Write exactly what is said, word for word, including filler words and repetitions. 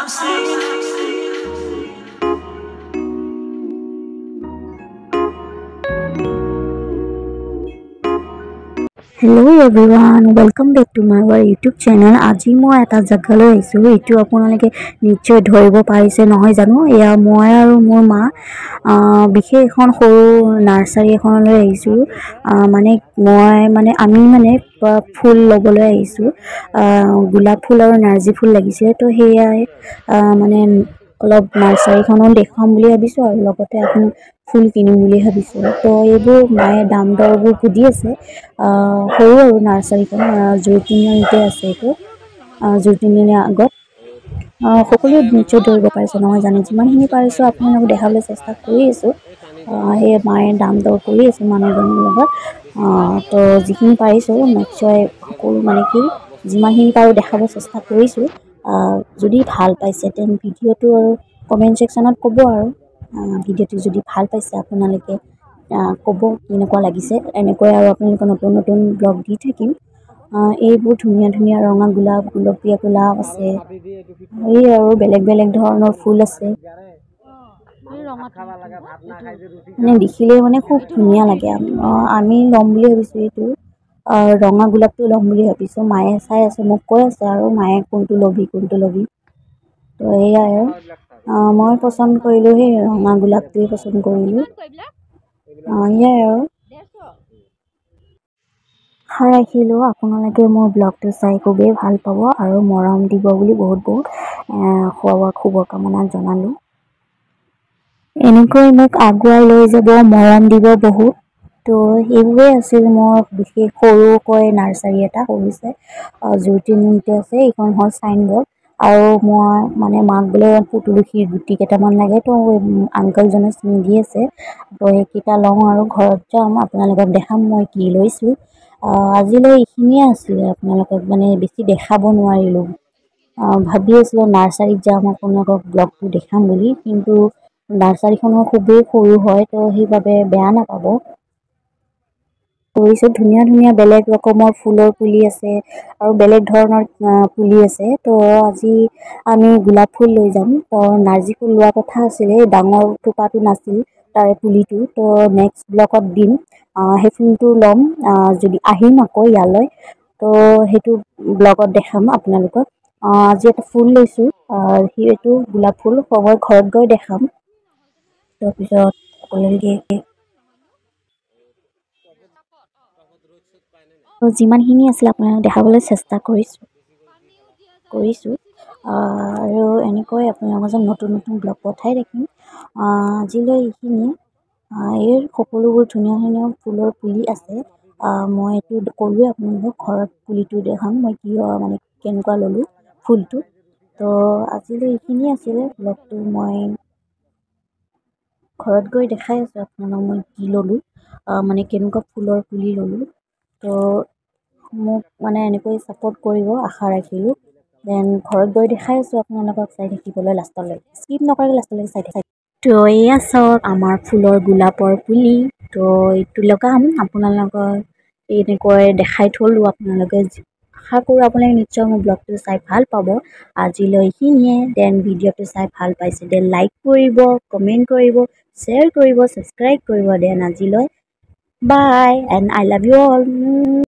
Hello everyone, welcome back to my YouTube channel. আজি মই এটা জাগালৈ আহিছো এটো আপোনালোকে নিশ্চয় ধৰিব পাৰিছে নহয় জানো এয়া মই আৰু মোৰ মা বিশেষ এখন সৰু নাৰ্সাৰী এখনলৈ আহিছো মানে মই মানে আমি মানে ফুল লবলৈ আহিছো গোলাপ ফুল আৰু নাৰ্জী ফুল লাগিছে তো হেয়াই মানে অলপ নাৰ্সাৰীখনো দেখাম বুলি ভাবিছো আৰু লগতে আপুনি ফুল কিনিম বুলি ভাবিছো তো এইবোৰ মায়ে দাম দৰবোৰ সুধি আছে সৰু আৰু নাৰ্সাৰীখন জুইটিনিতে আছে এইটো জুইটিনিৰ আগত সকলোৱে নিশ্চয় ধৰিব পাৰিছে নহয় জানো যিমানখিনি পাৰিছো আপোনালোকক দেখাবলৈ চেষ্টা কৰি আছো সেই মায়ে দাম দৰ কৰি আছে মানুহজনৰ লগত তো যিখিনি পাৰিছো নিশ্চয় সকলো মানে কি যিমানখিনি পাৰো দেখাব চেষ্টা কৰিছো যদি ভাল পাইছে তেন ভিডিঅ'টো আৰু কমেন্ট সেকশনত ক'ব আৰু ভিডিঅ'টো যদি ভাল পাইছে আপোনালোকে ক'ব কেনেকুৱা লাগিছে এনেকৈ আৰু আপোনালোকে নতুন নতুন ব্লগ দি থাকিম এইবোৰ ধুনীয়া ধুনীয়া ৰঙা গোলাপ গুলপীয়া গোলাপ আছে এই আৰু বেলেগ বেলেগ ধৰণৰ ফুল আছে মানে দেখিলে মানে খুব ধুনীয়া লাগে আমি ল'ম বুলি ভাবিছো এইটো ৰঙা গোলাপটো ল'ম বুলি ভাবিছো মায়ে চাই আছে মোক কৈ আছে আৰু মায়ে কোনটো ল'বি কোনটো ল'বি তো এয়াই আৰু মই পছন্দ কৰিলো সেই ৰঙা গোলাপটোৱে পছন্দ কৰিলো এয়াই আৰু আশা ৰাখিলো আপোনালোকে মোৰ ব্লগটো চাই খুবেই ভাল পাব আৰু মৰম দিব বুলি বহুত বহুত খোৱা শুভকামনা জনালো এনেকৈ মোক আগুৱাই লৈ যাব মৰম দিব বহুত তো এইবোৰে আছিল মোৰ বিশেষ সৰুকৈ নাৰ্সাৰী এটা কৰিছে জুইটিনিতে আছে এইখন হ'ল সাইনবোৰ্ড আৰু মই মানে মাক বোলে তুলসীৰ গুটি কেইটামান লাগে তো আংকলজনে চিঙি দি আছে তো সেইকেইটা লওঁ আৰু ঘৰত যাম আপোনালোকক দেখাম মই কি লৈছো আজিলৈ এইখিনিয়ে আছিলে আপোনালোকক মানে বেছি দেখাব নোৱাৰিলো ভাবি আছিলো নাৰ্সাৰীত যাম আপোনালোকক ব্লগটো দেখাম বুলি কিন্তু নাৰ্সাৰীখনো খুবেই সৰু হয় তো সেইবাবে বেয়া নাপাব কৰিছো ধুনীয়া ধুনীয়া বেলেগ ৰকমৰ ফুলৰ পুলি আছে আৰু বেলেগ ধৰণৰ পুলি আছে তো আজি আমি গোলাপ ফুল লৈ যাম তো নাৰ্জী ফুল লোৱা কথা আছিলে ডাঙৰ থোপাটো নাছিল তাৰে পুলিটো তো নেক্সট ব্লকত দিম সেই ফুলটো ল'ম যদি আহিম আকৌ ইয়ালৈ তো সেইটো ব্লগত দেখাম আপোনালোকক আজি এটা ফুল লৈছো সেইটো গোলাপ ফুল সময় ঘৰত গৈ দেখাম তাৰপিছত সকলোকে যিমানখিনি আছিল আপোনালোকক দেখাবলৈ চেষ্টা কৰিছো কৰিছো আৰু এনেকৈ আপোনালোকৰ যেন নতুন নতুন ব্লগ পঠাই থাকিম আজিলৈ এইখিনিয়ে এই সকলোবোৰ ধুনীয়া ধুনীয়া ফুলৰ পুলি আছে মই এইটো ক'লোৱে আপোনালোকক ঘৰত পুলিটো দেখাম মই কি মানে কেনেকুৱা ল'লো ফুলটো তো আজিলৈ এইখিনিয়ে আছিলে ব্লগটো মই ঘৰত গৈ দেখাই আছো আপোনালোকক মই কি ল'লো মানে কেনেকুৱা ফুলৰ পুলি ল'লো তো মোক মানে এনেকৈ ছাপোৰ্ট কৰিব আশা ৰাখিলো দেন ঘৰত গৈ দেখাই আছো আপোনালোকক চাই থাকিবলৈ লাষ্টলৈ স্কিপ নকৰি লাষ্টলৈ চাই থাকি তো এয়া চাওক আমাৰ ফুলৰ গোলাপৰ পুলি তো এইটো লগাম আপোনালোকক এনেকৈ দেখাই থলো আপোনালোকে আশা কৰোঁ আপোনালোকে নিশ্চয় মোৰ ব্লগটো চাই ভাল পাব আজিলৈ এইখিনিয়ে দেন ভিডিঅ'টো চাই ভাল পাইছে দেন লাইক কৰিব কমেণ্ট কৰিব শ্বেয়াৰ কৰিব ছাবস্ক্ৰাইব কৰিব দেন আজিলৈ bye and I love you all